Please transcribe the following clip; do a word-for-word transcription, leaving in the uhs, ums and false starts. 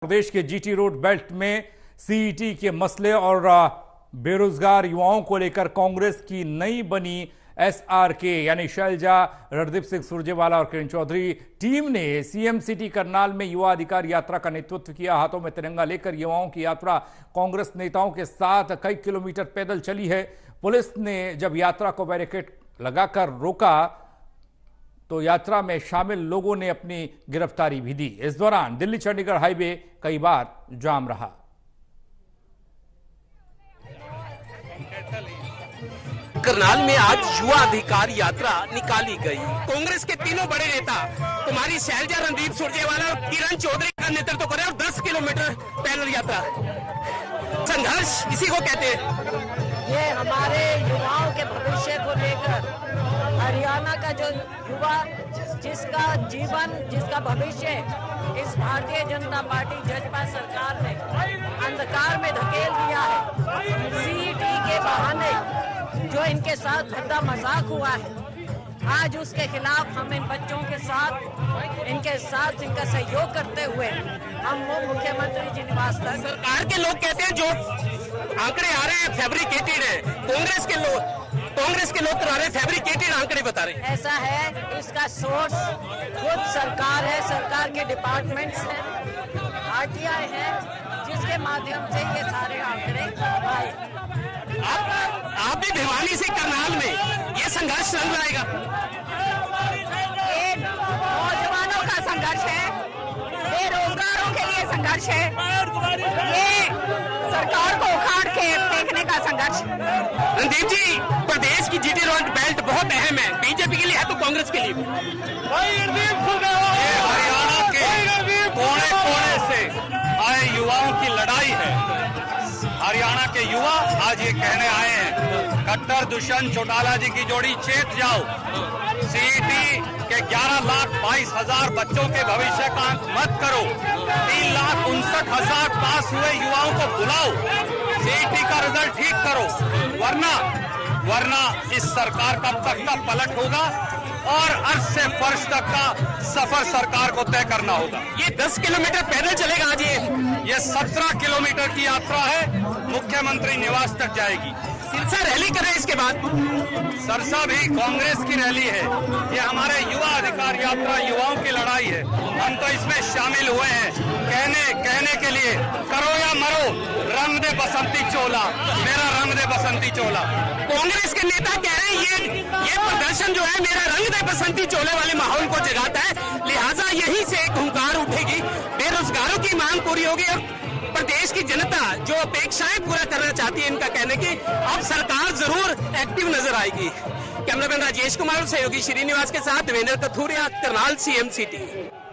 प्रदेश के GT road belt में CET के मसले और बेरोजगार युवाओं को लेकर कांग्रेस की नई बनी एसआरके यानी शैलजा, रणदीप सिंह सुरजेवाला और किरण चौधरी टीम ने सीएम सिटी करनाल में युवा अधिकार यात्रा का नेतृत्व किया। हाथों में तिरंगा लेकर युवाओं की यात्रा कांग्रेस नेताओं के साथ कई किलोमीटर पैदल चली है। पुलिस ने जब यात्रा को बैरिकेड लगाकर रोका तो यात्रा में शामिल लोगों ने अपनी गिरफ्तारी भी दी। इस दौरान दिल्ली चंडीगढ़ हाईवे कई बार जाम रहा। करनाल में आज युवा अधिकार यात्रा निकाली गई। कांग्रेस के तीनों बड़े नेता कुमारी शैलजा, रणदीप सुरजेवाला और किरण चौधरी का नेतृत्व करे और दस किलोमीटर पैदल यात्रा। संघर्ष इसी को कहते हैं। ये हमारे युवाओं के भविष्य को लेकर हरियाणा का जो युवा जिसका जीवन, जिसका भविष्य इस भारतीय जनता पार्टी जजपा सरकार ने अंधकार में धकेल दिया है। सीईटी के बहाने जो इनके साथ भद्दा मजाक हुआ है, आज उसके खिलाफ हम इन बच्चों के साथ इनके साथ इनका सहयोग करते हुए हम वो मुख्यमंत्री जी निवास तक। सरकार के लोग कहते हैं जो आंकड़े आ रहे हैं फैब्रिकेटेड है। कांग्रेस के लोग कांग्रेस के लोग करा रहे हैं फैब्रिकेटेड आंकड़े बता रहे हैं। ऐसा है, इसका सोर्स खुद सरकार है, सरकार के डिपार्टमेंट्स हैं, आरटीआई है, जिसके माध्यम से ये सारे आंकड़े आए। आप आप भी भिवानी से करनाल में ये संघर्ष चल जाएगा। ये नौजवानों का संघर्ष है, बेरोजगारों के लिए संघर्ष है, ये सरकार को उखाड़ के फेंकने का संघर्ष। रणदीप जी, प्रदेश की जीटी रोड बेल्ट बहुत अहम है, बीजेपी के लिए है तो कांग्रेस के लिए भी। ये हरियाणा के कोने कोने से आए युवाओं की लड़ाई है। हरियाणा के युवा आज ये कहने आए हैं, कट्टर दुष्यंत चौटाला जी की जोड़ी चेत जाओ। सीईटी के ग्यारह लाख बाईस हजार बच्चों के भविष्य का अंत मत करो। तीन लाख उनसठ हजार पास हुए युवाओं को बुलाओ, सीईटी का रिजल्ट ठीक करो, वरना वरना इस सरकार का तख्ता पलट होगा और अर्श से फर्श तक का सफर सरकार को तय करना होगा। ये दस किलोमीटर पैदल चलेगा आज। ये ये सत्रह किलोमीटर की यात्रा है, मुख्यमंत्री निवास तक जाएगी। सिरसा रैली कर रहे हैं इसके बाद। सरसा भी कांग्रेस की रैली है। ये हमारे युवा अधिकार यात्रा, युवाओं की लड़ाई है। हम तो इसमें शामिल हुए हैं कहने कहने के लिए, करो या मरो, रंग दे बसंती चोला, मेरा रंग दे बसंती चोला। कांग्रेस के नेता कह रहे हैं ये ये प्रदर्शन जो है मेरा रंग दे बसंती चोले वाले माहौल को जगाता है, लिहाजा यहीं से एक हुंकार उठेगी, बेरोजगारों की मांग पूरी होगी और प्रदेश की जनता जो अपेक्षाएं पूरा करना चाहती है, इनका कहने की अब सरकार जरूर एक्टिव नजर आएगी। कैमरामैन राजेश कुमार, सहयोगी श्रीनिवास के साथ देवेंद्र कथुरिया, करनाल सीएम सिटी।